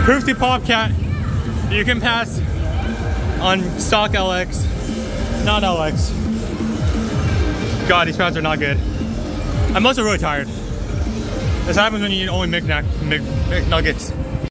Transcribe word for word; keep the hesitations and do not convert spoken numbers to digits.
Proof to Popcat, you can pass on stock L X, not L X. God, these pounds are not good. I'm also really tired. This happens when you eat only Mc, Mc, McNuggets.